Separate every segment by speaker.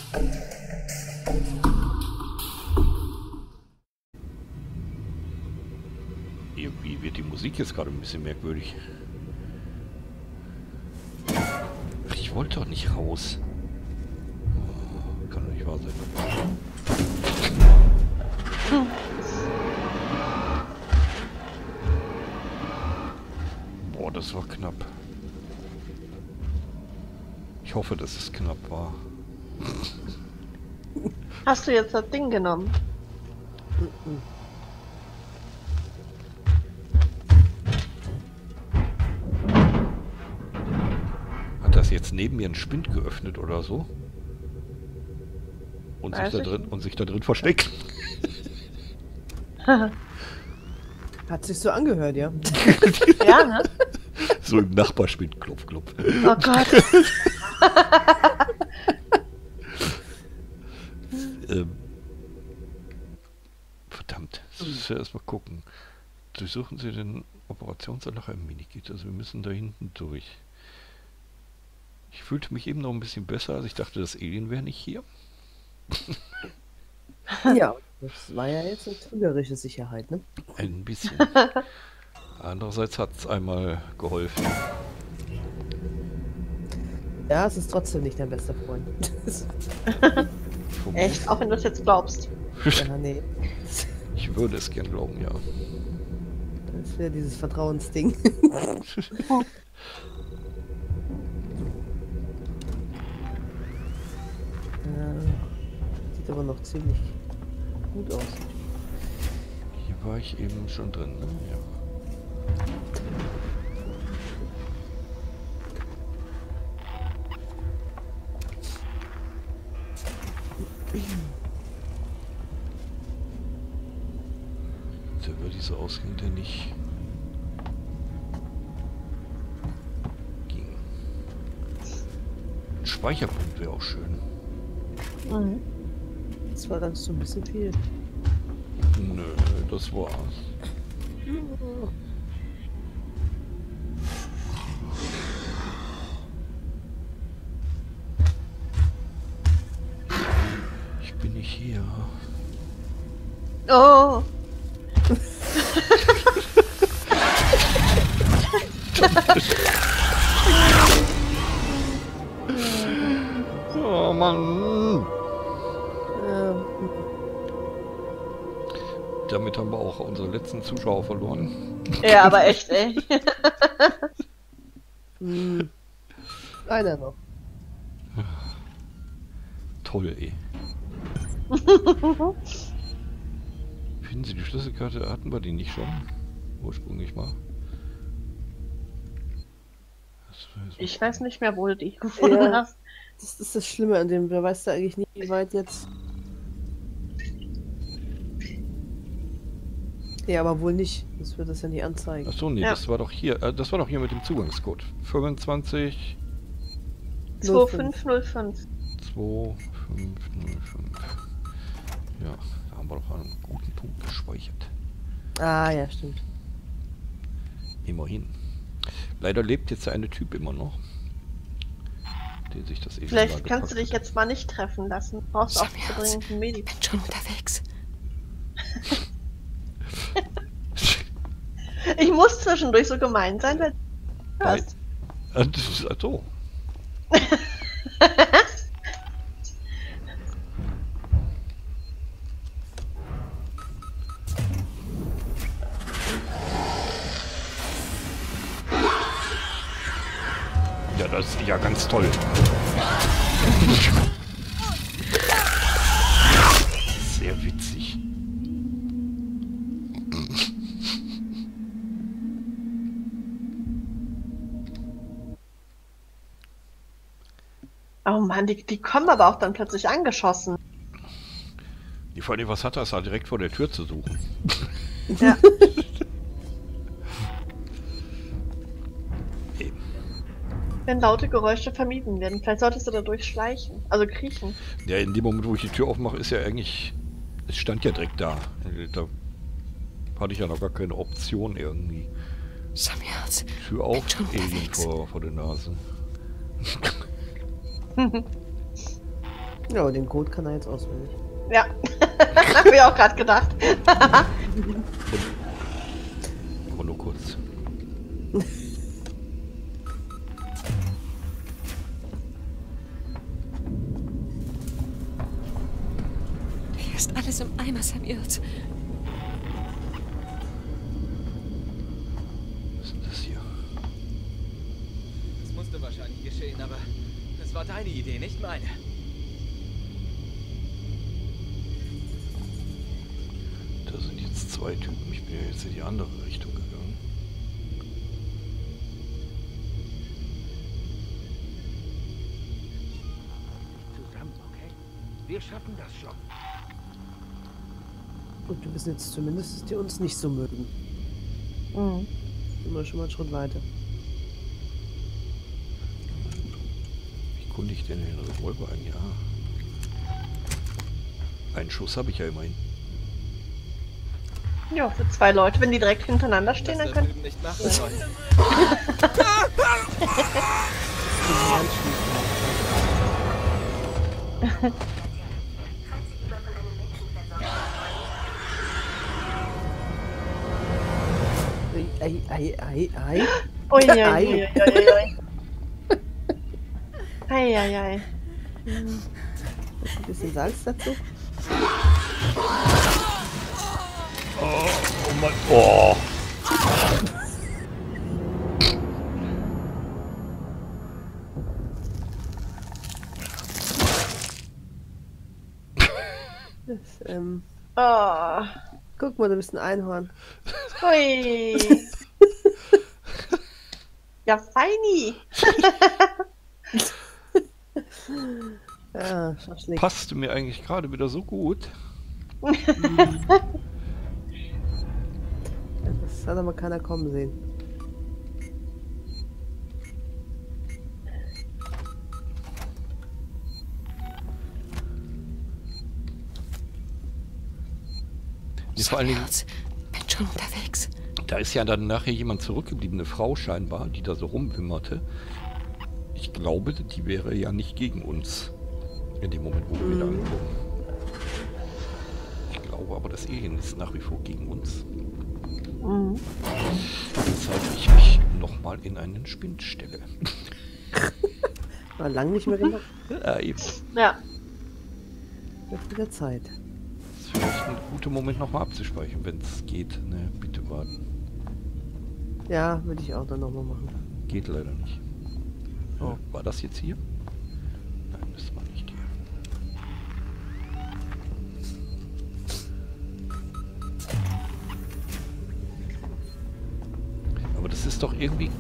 Speaker 1: Irgendwie wird die Musik jetzt gerade ein bisschen merkwürdig. Ach, ich wollte doch nicht raus. Oh, kann doch nicht wahr sein. Boah, das war knapp. Ich hoffe, dass es knapp war.
Speaker 2: Hast du jetzt das Ding genommen?
Speaker 1: Hat das jetzt neben mir einen Spind geöffnet oder so? Und sich da drin versteckt?
Speaker 3: Hat sich so angehört, ja.
Speaker 2: Ja, ne?
Speaker 1: So im Nachbarspind, klopf, klopf.
Speaker 2: Oh Gott.
Speaker 1: Verdammt, das müssen wir erstmal gucken. Durchsuchen Sie den Operationsanlager im Minikit. Also wir müssen da hinten durch. Ich fühlte mich eben noch ein bisschen besser, als ich dachte, das Alien wäre nicht hier.
Speaker 3: Ja, das war ja jetzt eine trügerische Sicherheit, ne?
Speaker 1: Ein bisschen. Andererseits hat es einmal geholfen.
Speaker 3: Ja, es ist trotzdem nicht dein bester Freund.
Speaker 2: Echt? Auch wenn du es jetzt glaubst.
Speaker 3: Ja, nee.
Speaker 1: Ich würde es gern glauben, ja.
Speaker 3: Das wäre dieses Vertrauensding. Sieht aber noch ziemlich gut aus.
Speaker 1: Hier war ich eben schon drin, ne? Ja. So über diese Ausgang, der nicht ging. Ein Speicherpunkt wäre auch schön.
Speaker 2: Mhm.
Speaker 3: Das war dann so ein bisschen viel.
Speaker 1: Nö, das war's. Ich bin nicht hier.
Speaker 2: Oh.
Speaker 1: Oh Mann. Damit haben wir auch unsere letzten Zuschauer verloren.
Speaker 2: Ja, aber echt, ey.
Speaker 3: Einer noch.
Speaker 1: Toll, ey. Finden Sie die Schlüsselkarte? Hatten wir die nicht schon? Ursprünglich mal.
Speaker 2: Ich weiß nicht mehr, wo du die gefunden hast.
Speaker 3: Das ist das Schlimme an dem. Wer weiß da eigentlich nie, wie weit jetzt. Ja, aber wohl nicht. Das wird das ja nicht anzeigen.
Speaker 1: Achso, nee,
Speaker 2: Ja.
Speaker 1: das war doch hier. Das war doch hier mit dem Zugangscode. 25
Speaker 2: 2505.
Speaker 1: 2505. Ja, da haben wir doch einen guten Punkt gespeichert.
Speaker 3: Ah, ja, stimmt.
Speaker 1: Immerhin. Leider lebt jetzt der eine Typ immer noch. Der sich das
Speaker 2: Vielleicht kannst du dich jetzt mal nicht treffen lassen. Du brauchst auch so dringend ein Medikum.
Speaker 4: Ich bin schon unterwegs.
Speaker 2: Ich muss zwischendurch so gemein sein, weil du hörst.
Speaker 1: So. Ja, das ist ja ganz toll. Sehr witzig.
Speaker 2: Oh Mann, die kommen aber auch dann plötzlich angeschossen.
Speaker 1: Die Frage, was hat das da direkt vor der Tür zu suchen?
Speaker 2: Ja.
Speaker 1: Eben.
Speaker 2: Wenn laute Geräusche vermieden werden. Vielleicht solltest du da durchschleichen. Also kriechen.
Speaker 1: Ja, in dem Moment, wo ich die Tür aufmache, ist ja eigentlich... Es stand ja direkt da. Da hatte ich ja noch gar keine Option irgendwie.
Speaker 4: Samjaz.
Speaker 1: Tür auf,
Speaker 4: Bin schon
Speaker 1: Alien
Speaker 4: unterwegs.
Speaker 1: vor der Nase.
Speaker 3: Ja, aber den Code kann er jetzt auswendig.
Speaker 2: Ja. Hab ich auch gerade gedacht.
Speaker 1: Aber nur kurz.
Speaker 4: Hier ist alles im Eimer, Samuels.
Speaker 1: Was ist denn das hier?
Speaker 5: Das musste wahrscheinlich geschehen, aber das war deine Idee, nicht meine.
Speaker 1: Da sind jetzt zwei Typen. Ich bin ja jetzt in die andere Richtung gegangen.
Speaker 6: Zusammen, okay? Wir schaffen das schon.
Speaker 3: Und wir wissen jetzt zumindest, dass die uns nicht so mögen.
Speaker 2: Mhm.
Speaker 3: Sind wir schon mal einen Schritt weiter.
Speaker 1: Wie konnte ich denn den Revolver ein? Ja. Einen Schuss habe ich ja immerhin.
Speaker 2: Ja, für 2 Leute, wenn die direkt hintereinander stehen, dann
Speaker 5: Das
Speaker 2: können.
Speaker 5: drüben nicht machen sollen.
Speaker 3: Ei.
Speaker 2: Ui, ui,
Speaker 3: Ei.
Speaker 2: ui, ui, ui. Ei, ei, ei.
Speaker 3: Ein bisschen Salz dazu.
Speaker 1: Oh Mann. Oh.
Speaker 3: Das,
Speaker 2: Oh.
Speaker 3: guck mal, du bist ein Einhorn.
Speaker 2: Hui. Ja, feini.
Speaker 3: Ja, Schaschlik.
Speaker 1: Passte mir eigentlich gerade wieder so gut.
Speaker 3: Das hat aber keiner kommen sehen.
Speaker 1: Nee, vor allen Dingen,
Speaker 4: Samuels, bin schon unterwegs.
Speaker 1: da ist ja dann nachher jemand zurückgeblieben, eine Frau scheinbar, die da so rumwimmerte. Ich glaube, die wäre ja nicht gegen uns. In dem Moment, wo wir da ankommen. Ich glaube aber, das Alien ist nach wie vor gegen uns.
Speaker 2: Mhm.
Speaker 1: Weshalb ich mich nochmal in einen Spind stelle.
Speaker 3: War lang nicht mehr gemacht.
Speaker 1: Ja, eben.
Speaker 2: Ja.
Speaker 3: Wird wieder Zeit.
Speaker 1: Das ist vielleicht ein guter Moment nochmal abzuspeichern, wenn es geht. Ne, bitte warten.
Speaker 3: Ja, würde ich auch dann nochmal machen.
Speaker 1: Geht leider nicht.
Speaker 3: Oh.
Speaker 1: War das jetzt hier? Nein, das war nicht hier. Aber das ist doch irgendwie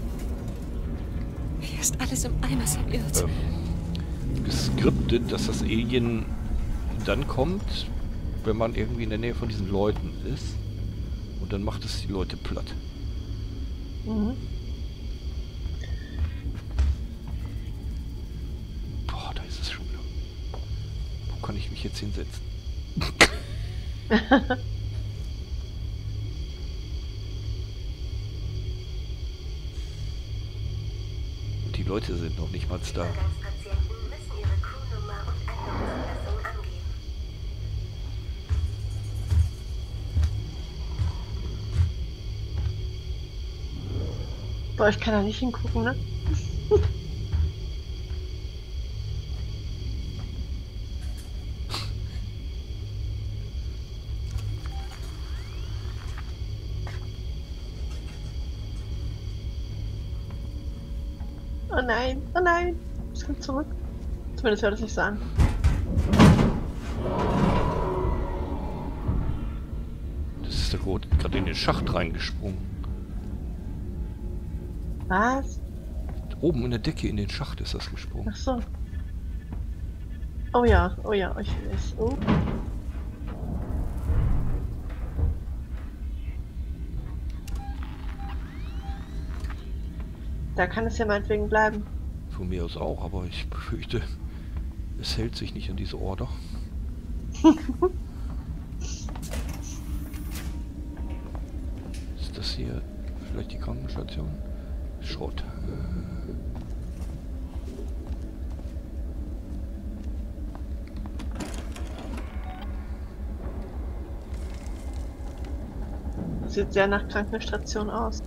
Speaker 4: Hier ist alles im Eimer, Samuels.
Speaker 1: geskriptet, dass das Alien dann kommt, wenn man irgendwie in der Nähe von diesen Leuten ist. Und dann macht es die Leute platt.
Speaker 2: Mhm.
Speaker 1: Boah, da ist es schon wieder. Wo kann ich mich jetzt hinsetzen? Und die Leute sind noch nicht mal da.
Speaker 7: Patienten müssen ihre Crewnummer und Einladungsanlassung angeben.
Speaker 2: Boah, ich kann da nicht hingucken, ne? Oh nein, oh nein. Es kommt zurück. Zumindest hört es sich so an.
Speaker 1: Das ist der Code gerade in den Schacht reingesprungen.
Speaker 2: Was?
Speaker 1: Oben in der Decke in den Schacht ist das gesprungen.
Speaker 2: Ach so. Oh ja, ich weiß. Oh. Da kann es ja meinetwegen bleiben.
Speaker 1: Von mir aus auch, aber ich befürchte, es hält sich nicht an diese Order. Ist das hier vielleicht die Krankenstation? Schrott.
Speaker 2: sieht sehr nach Krankenstation aus.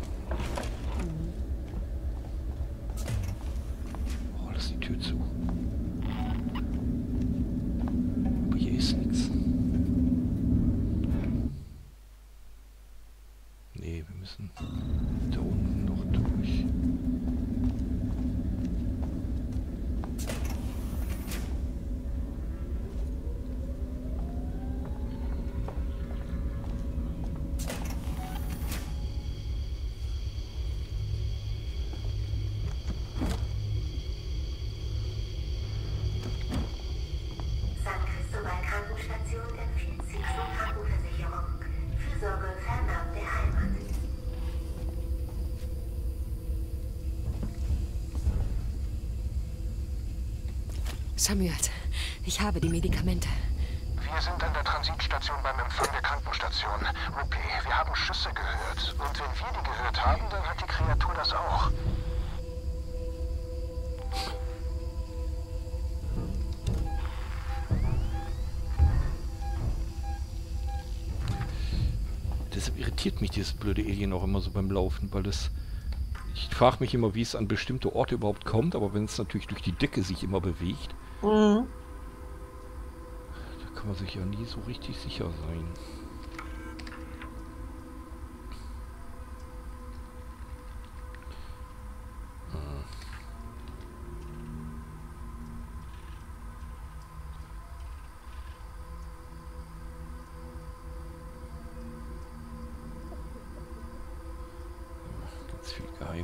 Speaker 1: Oh, lass die Tür zu. Aber hier ist nichts. Nee, wir müssen da unten noch durch.
Speaker 7: San Cristobal Krankenstation empfiehlt Sixo Krankenversicherung. Fürsorge fernab der Heimat.
Speaker 4: Samuel, ich habe die Medikamente.
Speaker 6: Wir sind an der Transitstation beim Empfang der Krankenstation. Rupi, wir haben Schüsse gehört. Und wenn wir die gehört haben, dann hat die Kreatur das auch.
Speaker 1: Deshalb irritiert mich dieses blöde Alien auch immer so beim Laufen, weil das... Ich frage mich immer, wie es an bestimmte Orte überhaupt kommt, aber wenn es natürlich durch die Decke sich immer bewegt,
Speaker 2: Mhm.
Speaker 1: da kann man sich ja nie so richtig sicher sein. Ganz viel geheim.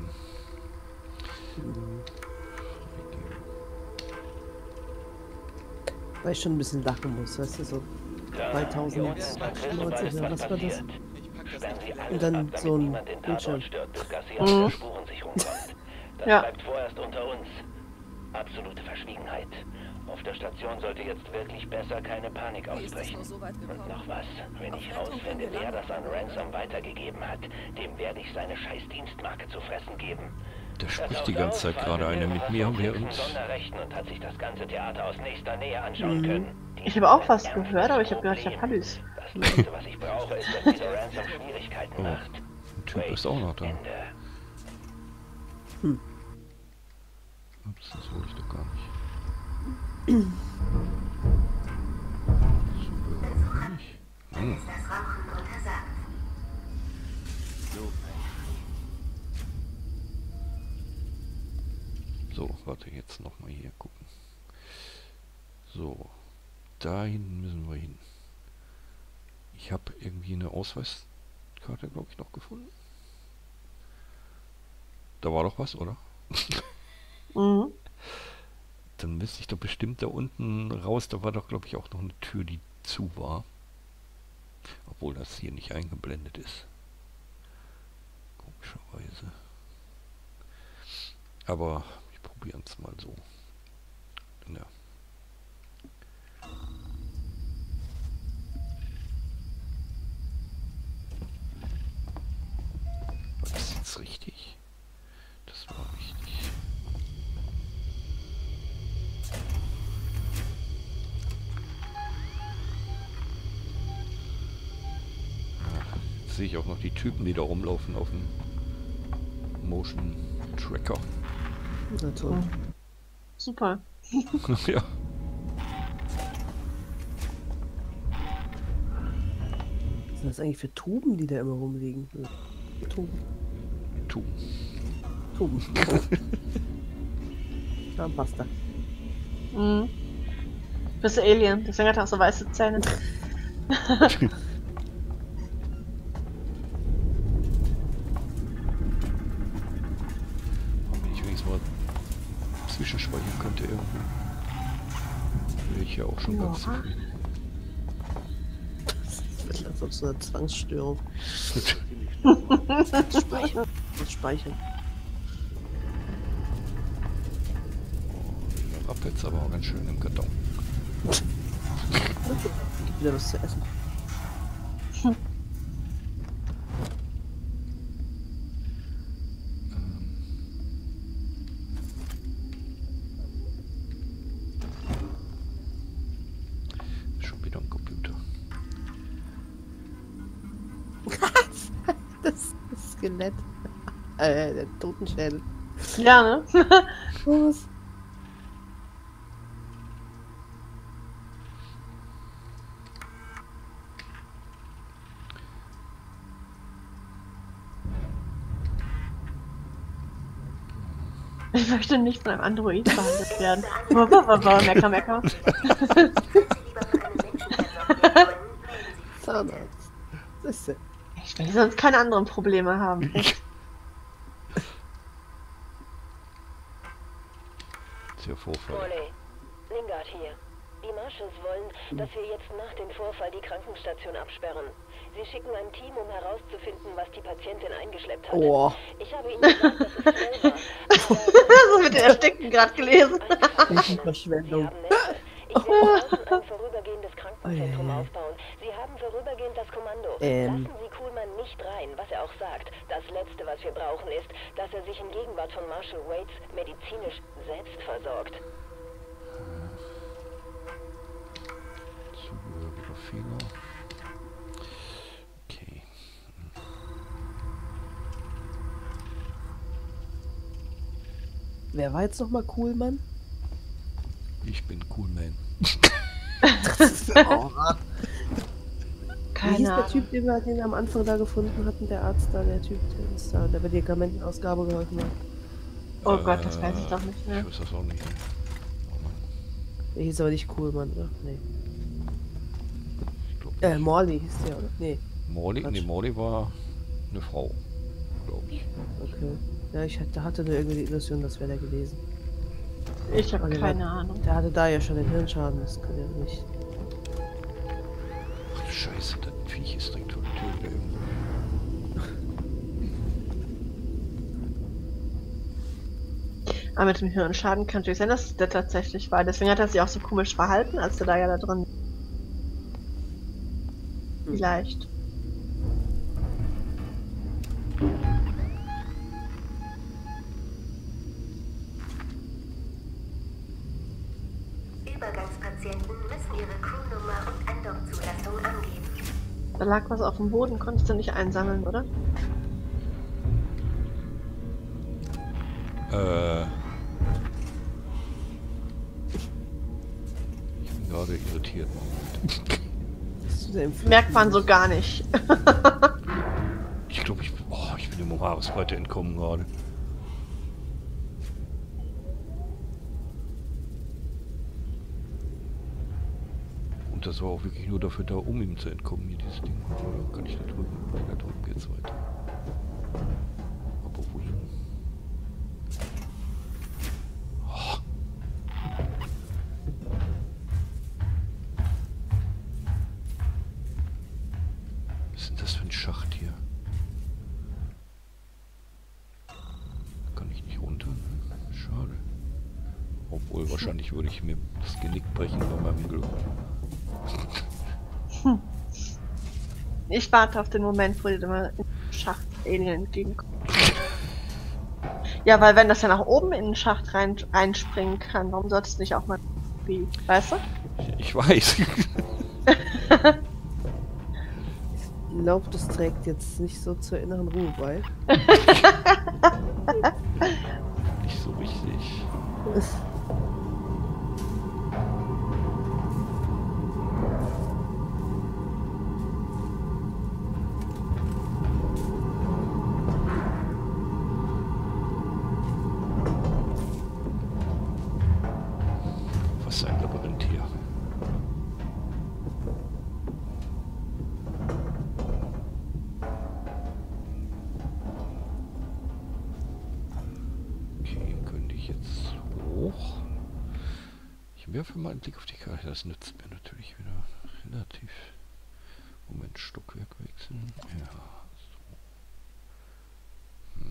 Speaker 3: Weil ich schon ein bisschen lachen muss, weißt du, so 2090 oder was war das? Und dann so ein Bildschirm.
Speaker 2: Mhm.
Speaker 8: Das
Speaker 2: Ja.
Speaker 8: bleibt vorerst unter uns. Absolute Verschwiegenheit. Auf der Station sollte jetzt wirklich besser keine Panik ausbrechen. Und noch was, wenn ich rausfinde, wer das an Ransom weitergegeben hat, dem werde ich seine scheiß Dienstmarke zu fressen geben.
Speaker 1: Da spricht die ganze Zeit gerade einer mit mir, während...
Speaker 8: Sonderrechten und hat sich das ganze Theater aus nächster Nähe anschauen können.
Speaker 2: Ich habe auch was gehört, aber ich habe gedacht, ich habe Habis.
Speaker 8: Das Letzte, was ich brauche, ist, dass diese Ransom Schwierigkeiten
Speaker 1: Oh,
Speaker 8: macht.
Speaker 1: ein Typ ist auch noch da.
Speaker 8: Ende.
Speaker 1: Ups, das wollte ich doch gar nicht. Super, nicht. Hm.
Speaker 7: Das Rauchen untersagt.
Speaker 1: So, warte, jetzt nochmal hier gucken. So, da hinten müssen wir hin. Ich habe irgendwie eine Ausweiskarte, glaube ich, noch gefunden. Da war doch was, oder?
Speaker 2: Mhm.
Speaker 1: Dann müsste ich doch bestimmt da unten raus. Da war doch, glaube ich, auch noch eine Tür, die zu war. Obwohl das hier nicht eingeblendet ist. Komischerweise. Aber wir probieren es mal so. Ja. War das jetzt richtig? Das war richtig. Jetzt sehe ich auch noch die Typen, die da rumlaufen auf dem Motion Tracker.
Speaker 3: Na toll.
Speaker 2: Super.
Speaker 1: Ja.
Speaker 3: Was sind das eigentlich für Tuben, die da immer rumliegen? Tuben.
Speaker 1: Tu.
Speaker 3: Tuben. Ja, passt da.
Speaker 2: Mhm. Du bist ein Alien, deswegen hat er auch so weiße Zähne.
Speaker 1: Wenn ich wenigstens mal zwischenspeichern könnte irgendwie. Wäre ich ja auch schon ganz
Speaker 2: Ja.
Speaker 1: zufrieden.
Speaker 3: Das wird langsam so eine Zwangsstörung. Speichern. Was speichern.
Speaker 1: Ab jetzt aber auch ganz schön im Karton.
Speaker 3: Wieder was zu essen.
Speaker 1: Schon wieder ein Computer.
Speaker 3: Skelett. Der Totenschädel.
Speaker 2: Ja, ne?
Speaker 3: Was?
Speaker 2: Ich möchte nicht von einem Android behandelt werden. Mecker, mecker.
Speaker 3: Zahnarzt. Siehste.
Speaker 2: Ich will sonst keine anderen Probleme haben.
Speaker 1: Sehr Vorfall.
Speaker 8: Morley, Lingard hier. Die Marshals wollen, dass wir jetzt nach dem Vorfall die Krankenstation absperren. Sie schicken ein Team, um herauszufinden, was die Patientin eingeschleppt hat.
Speaker 3: Oh.
Speaker 8: Ich habe ihnen gesagt, dass es schnell war.
Speaker 2: Das mit den Erstickten gerade gelesen.
Speaker 3: Welche Verschwendung.
Speaker 8: Ich will draußen ein vorübergehendes Krankenzentrum aufbauen. Sie haben vorübergehend das Kommando. Lassen Sie Kuhlmann nicht rein, was er auch sagt. Das Letzte, was wir brauchen, ist, dass er sich in Gegenwart von Marshal Waits medizinisch selbst versorgt.
Speaker 1: Zugehöriger Fehler. Okay.
Speaker 3: Wer war jetzt nochmal Coolmann?
Speaker 1: Ich bin Coolman.
Speaker 3: Wie hieß der Typ, den wir am Anfang da gefunden hatten, der Arzt da, der Typ, der uns da bei Medikamentenausgabe geholfen hat?
Speaker 2: Oh Gott, das weiß ich doch nicht mehr.
Speaker 1: Ich weiß das auch nicht. Oh Mann.
Speaker 3: Der hieß aber nicht Coolmann, oder? Nee.
Speaker 1: Ich glaub nicht.
Speaker 3: Morley hieß der, oder? Nee.
Speaker 1: Morley?
Speaker 3: Quatsch.
Speaker 1: Nee, Morley war eine Frau, glaube ich.
Speaker 3: Okay. Ja, ich hatte nur irgendwie die Illusion, das wäre der gewesen.
Speaker 2: Ich habe
Speaker 3: Aber der
Speaker 2: keine
Speaker 3: war-
Speaker 2: Ahnung.
Speaker 3: Der hatte da ja schon den Hirnschaden, das kann ja nicht.
Speaker 1: Ach, Scheiße, das Viech ist direkt vor der Tür wieder irgendwo.
Speaker 2: Aber mit dem Hirnschaden kann natürlich sein, dass es der tatsächlich war. Deswegen hat er sich auch so komisch verhalten, als er da ja da drin. Vielleicht.
Speaker 7: Übergangspatienten müssen ihre Crewnummer und Andockzulassung angeben.
Speaker 2: Da lag was auf dem Boden, konntest du nicht einsammeln, oder?
Speaker 1: Ich bin gerade irritiert.
Speaker 2: Merkt man so gar nicht.
Speaker 1: Ich glaube, ich bin dem Moraris weiter entkommen gerade. Und das war auch wirklich nur dafür da, um ihm zu entkommen, hier dieses Ding. Oder kann ich da drüben? Da drüben geht's weiter. Aber wohin? Oh. Was ist denn das für ein Schacht hier? Kann ich nicht runter? Schade. Obwohl, wahrscheinlich würde ich mir das Genick brechen bei meinem Glück.
Speaker 2: Ich warte auf den Moment, wo dir mal in den Schacht Alien entgegenkommt. Ja, weil wenn das ja nach oben in den Schacht reinspringen kann, warum sollte es nicht auch mal wie, weißt du?
Speaker 1: Ich weiß.
Speaker 3: Ich glaube, das trägt jetzt nicht so zur inneren Ruhe bei.
Speaker 1: Nicht so richtig. Was ein Labyrinth hier. Okay, könnte ich jetzt hoch? Ich werfe mal einen Blick auf die Karte. Das nützt mir natürlich wieder relativ. Moment, Stockwerk wechseln. Ja, so.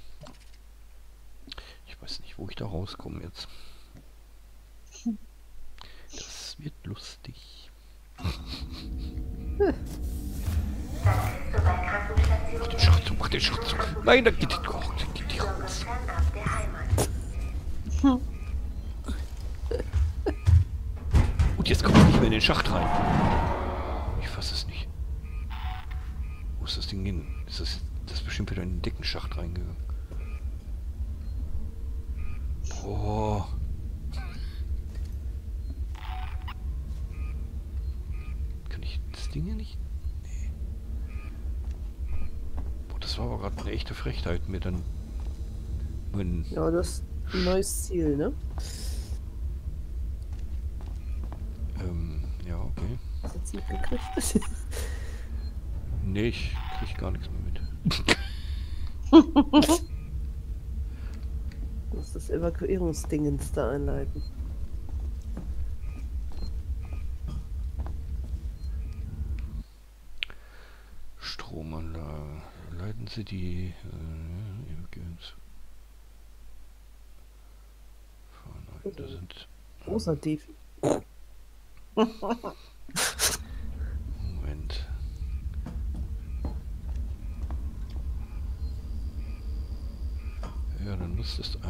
Speaker 1: Ich weiß nicht, wo ich da rauskomme jetzt. Das wird lustig. Mach den Schritt zu, mach den Schritt zu. Nein, da geht die raus. Und jetzt kommt es nicht mehr in den Schacht rein. Ich fasse es nicht. Wo ist das Ding hin? Ist das Das ist bestimmt wieder in den Deckenschacht reingegangen. Boah. Kann ich das Ding hier nicht? Nee. Boah, das war aber gerade eine echte Frechheit, mir dann...
Speaker 3: Ja, das ist ein neues Ziel, ne?
Speaker 1: Ja, okay.
Speaker 3: Hast du jetzt mitgekriegt?
Speaker 1: Nee, ich krieg gar nichts mehr mit.
Speaker 3: Du musst das Evakuierungsdingens da einleiten.
Speaker 1: Stromanlage. Leiten Sie die das sind
Speaker 3: Großer Defi.
Speaker 1: Moment. Ja, dann muss es...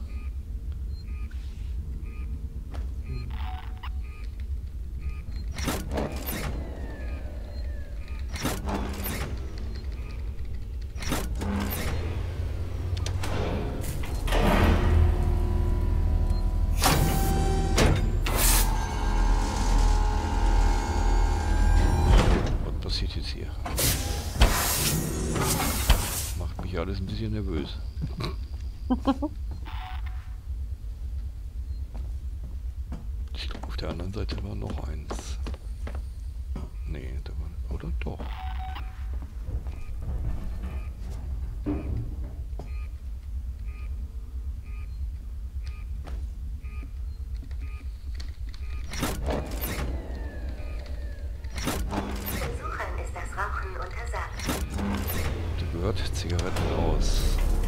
Speaker 1: passiert jetzt hier? Macht mich alles ein bisschen nervös. Ich glaube, auf der anderen Seite war noch eins. Nee, da war... Oder doch? Zigaretten aus.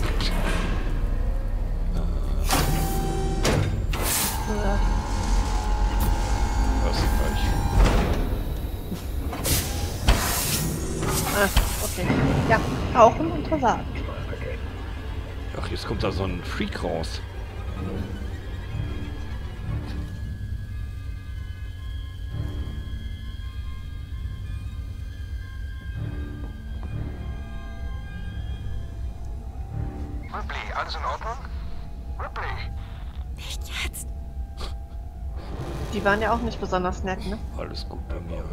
Speaker 1: Was gleich.
Speaker 2: Okay. Ja, rauchen untersagt.
Speaker 1: Ach, jetzt kommt da so ein Freak raus.
Speaker 6: Ripley, alles in Ordnung? Ripley!
Speaker 4: Nicht jetzt.
Speaker 2: Die waren ja auch nicht besonders nett, ne?
Speaker 1: Alles gut bei mir.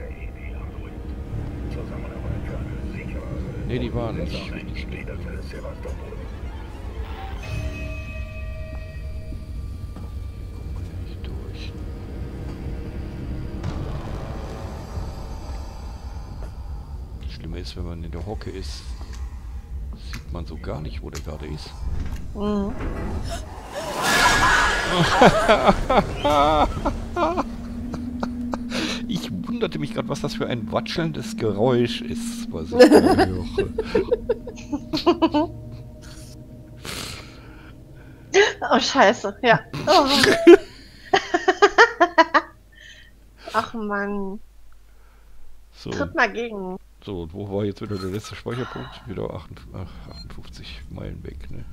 Speaker 1: Nee, die waren nicht. Durch. Das Schlimme ist, wenn man in der Hocke ist, sieht man so gar nicht, wo der gerade ist.
Speaker 2: Mhm.
Speaker 1: Ich wunderte mich gerade, was das für ein watschelndes Geräusch ist, was ich da höre.
Speaker 2: Oh, scheiße, ja. Oh. Ach Mann.
Speaker 1: So,
Speaker 2: Tritt mal gegen.
Speaker 1: so, und wo war jetzt wieder der letzte Speicherpunkt? Wieder 58 Meilen weg, ne?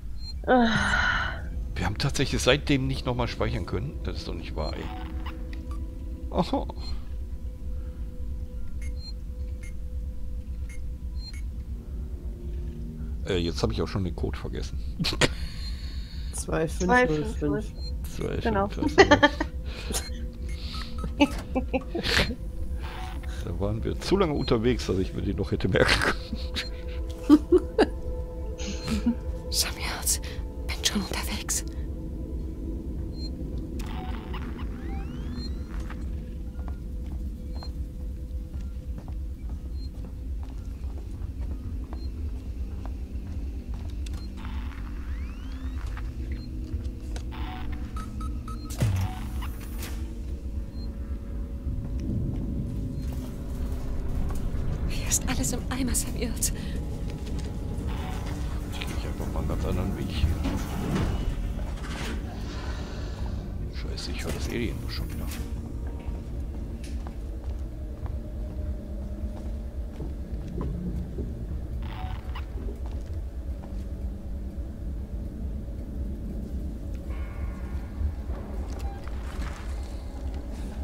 Speaker 1: Wir haben tatsächlich seitdem nicht nochmal speichern können. Das ist doch nicht wahr, ey. Aha. Jetzt habe ich auch schon den Code vergessen.
Speaker 3: 2505.
Speaker 1: 2,
Speaker 2: Genau.
Speaker 1: 5, Da waren wir zu lange unterwegs, dass ich mir den noch hätte merken können.
Speaker 4: Schau mir aus. Bin schon unterwegs. Hier ist alles im Eimer serviert.
Speaker 1: Ich gehe einfach mal einen ganz anderen Weg hier. Scheiße, ich höre das Alien schon wieder.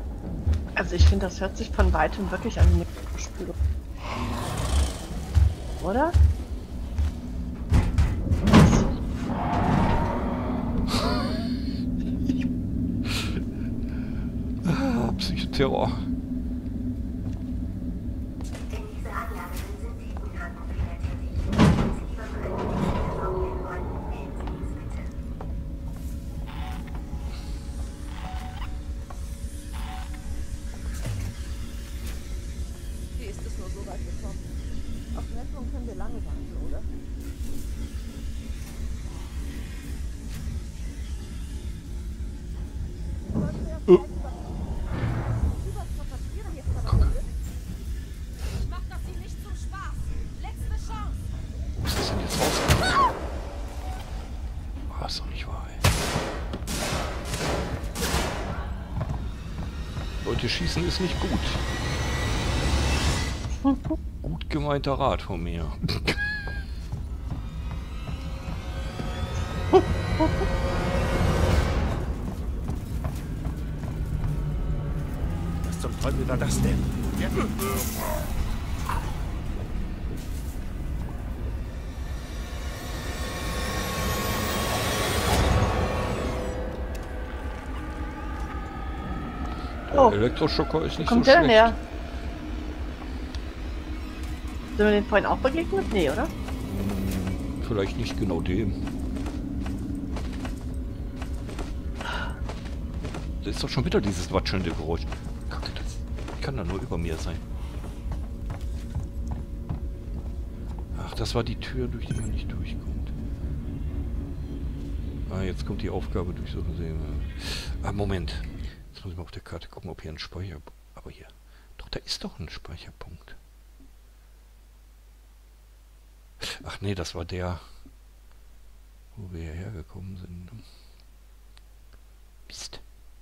Speaker 2: Also ich finde, das hört sich von weitem wirklich an wie eine Spülung. Oder?
Speaker 1: Psychoterror.
Speaker 7: In dieser Anlage sind Synthetenkartenfehler tätig. Wenn Sie lieber für eine Hilfe ausgehen wollen, wählen Sie dies bitte.
Speaker 9: Wie ist es nur so weit gekommen? Auf Rettung können wir lange warten, oder?
Speaker 1: Was ist denn jetzt rausgekommen? Oh, ist doch nicht wahr, ey. Leute, schießen ist nicht gut. Gut gemeinter Rat von mir.
Speaker 10: Was zum Teufel war das denn?
Speaker 2: Oh.
Speaker 1: Der Elektroschocker ist nicht
Speaker 2: Kommt
Speaker 1: so
Speaker 2: der denn
Speaker 1: schlecht.
Speaker 2: her? Sind wir den vorhin auch begegnet? Nee, oder?
Speaker 1: Vielleicht nicht genau dem. Das ist doch schon wieder dieses watschelnde Geräusch. Kacke, das kann da nur über mir sein. Ach, das war die Tür, durch die man nicht durchkommt. Ah, jetzt kommt die Aufgabe durchsuchen. Ah, Moment. Jetzt muss ich mal auf der Karte gucken, ob hier ein Speicher... Aber hier... Doch, da ist doch ein Speicherpunkt. Ach nee, das war der, wo wir hierher gekommen sind. Mist.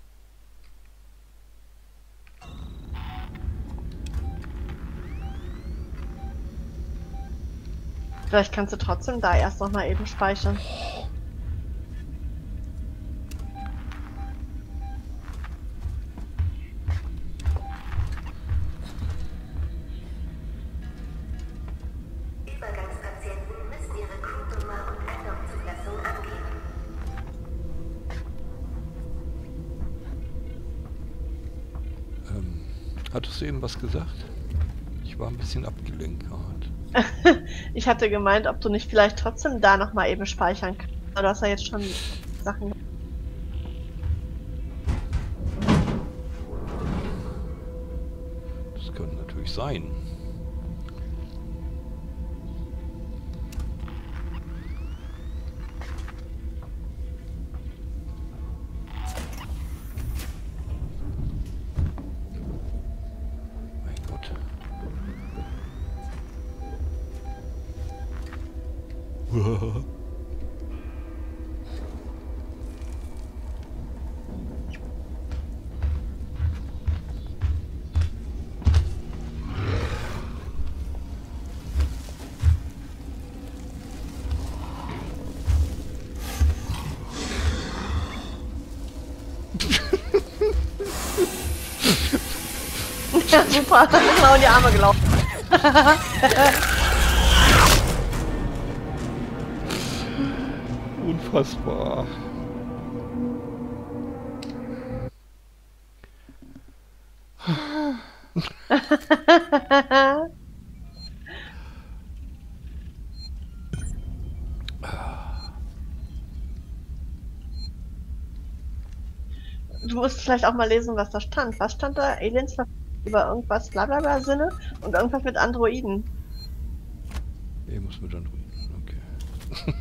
Speaker 2: Vielleicht kannst du trotzdem da erst noch mal eben speichern.
Speaker 7: Übergangspatienten müssen ihre Crewnummer und Andockzulassung angeben.
Speaker 1: Hattest du eben was gesagt? Ich war ein bisschen abgelenkt gerade.
Speaker 2: Ich hatte gemeint, ob du nicht vielleicht trotzdem da noch mal eben speichern kannst. Aber du hast ja jetzt schon Sachen...
Speaker 1: Das könnte natürlich sein. Mein Gott.
Speaker 2: Ja, super. Genau in die Arme gelaufen.
Speaker 1: Unfassbar.
Speaker 2: Du musst vielleicht auch mal lesen, was da stand. Was stand da? Aliens über irgendwas blablabla Sinne und irgendwas mit Androiden.
Speaker 1: Muss mit Androiden, okay.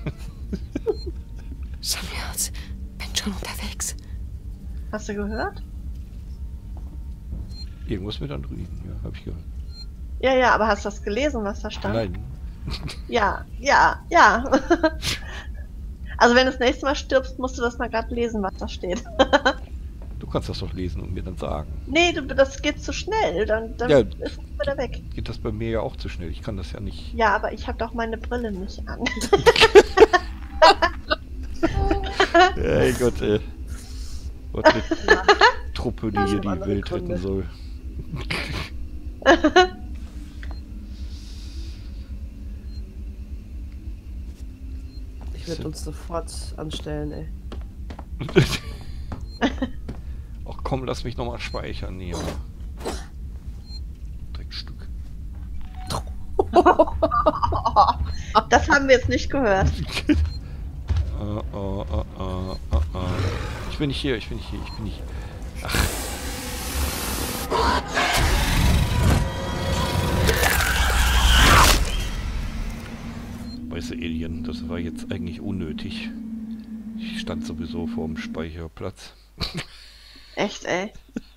Speaker 4: Samuels, bin schon unterwegs.
Speaker 2: Hast du gehört?
Speaker 1: Irgendwas mit Androiden, ja, hab ich gehört.
Speaker 2: Ja, ja, aber hast du das gelesen, was da stand?
Speaker 1: Nein.
Speaker 2: Ja, ja, ja. Also wenn du das nächste Mal stirbst, musst du das mal gerade lesen, was da steht.
Speaker 1: Du kannst das doch lesen und mir dann sagen.
Speaker 2: Nee, das geht zu schnell, dann
Speaker 1: Ja.
Speaker 2: ist es wieder weg.
Speaker 1: Geht das bei mir ja auch zu schnell. Ich kann das ja nicht.
Speaker 2: Ja, aber ich habe doch meine Brille nicht an.
Speaker 1: Ey Gott, ey. Was eine Truppe, die hier die Welt retten soll.
Speaker 3: Ich würde uns sofort anstellen, ey.
Speaker 1: Ach komm, lass mich nochmal speichern, Neo. Dreckstück.
Speaker 2: Das haben wir jetzt nicht gehört.
Speaker 1: Ich bin nicht hier, ich bin nicht hier, ich bin nicht. Ach. Weiße Alien, das war jetzt eigentlich unnötig. Ich stand sowieso vor dem Speicherplatz.
Speaker 2: Echt, ey.